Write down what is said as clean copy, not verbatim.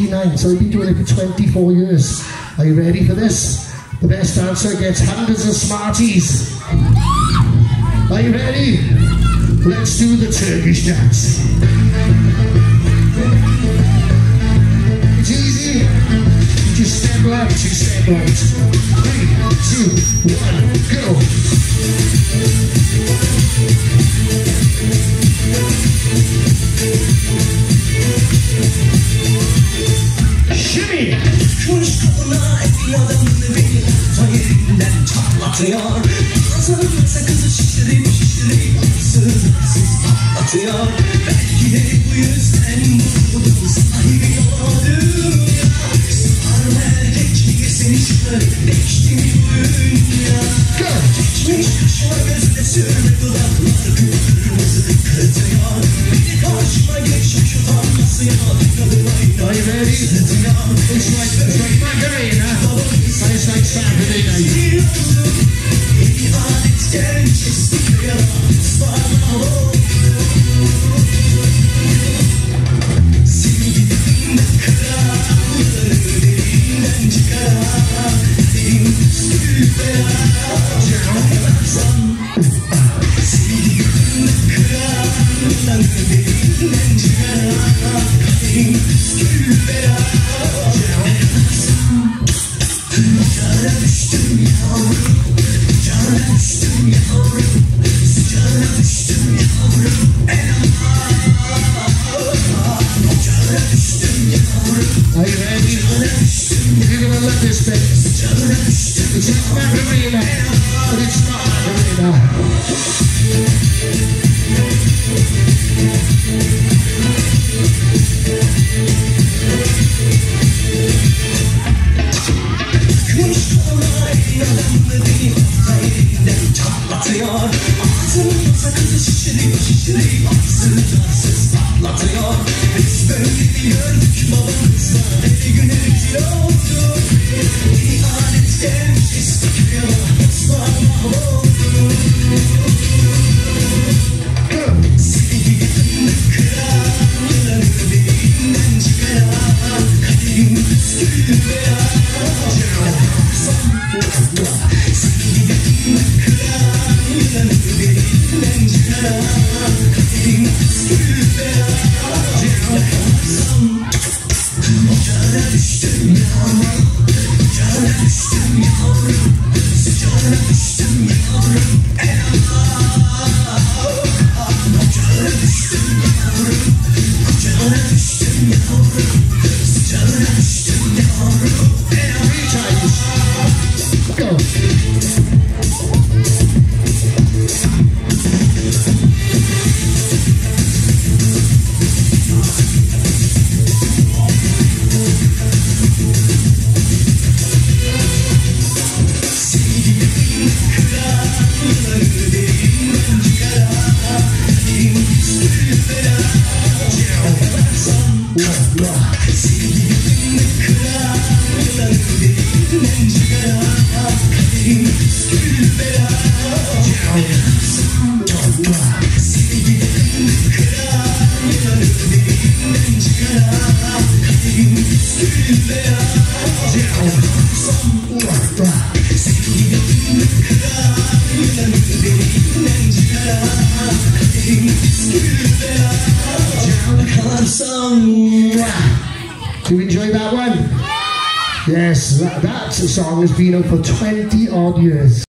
1989, so I've been doing it for 24 years. Are you ready for this? The best dancer gets hundreds of Smarties. Are you ready? Let's do the Turkish dance. It's easy. You just step left, you step right. 3, 2, 1, go. Shimmy! Kuş kapına etin adamını beni ta yerinden çatlatıyor. Ağzının sakızı şişirip arsız patlatıyor. Belki de bu yüzden vurdum sahibi olamadım ya. Sarma erkek diye seni çıkarıp değişti mi bu dünya? Geçmiş kaşıma gözüne sürme dudaklar kıpkırmızı kırıtıyor. Bir de karşıma geçmiş utanması ya. Are you ready? It's like Macarena. It's like Saturday night. Are you ready? You're gonna love this bit. It's like Macarena, but it's not Macarena. Ağzının sakızı şişirip arsız patlatıyor. Biz böyle biliyorduk babamızla ne gün rezil olduk. İhanet gelmiş sıkıyor asla mahvolduk. Sevgilim kıran yılanı derinden çıkaran kaderim püskül beyaz. Sevgilim kıran yılanı derinden çıkaran kaderim püskül beyaz. Ocağına düştüm yavrum, ocağına düştüm yavrum, sıcağına düştüm yavrum, ocağına düştüm yavrum, ocağına düştüm yavrum, sıcağına düştüm yavrum. Go. Do you enjoy that one? Yes, that song has been out for 20 odd years.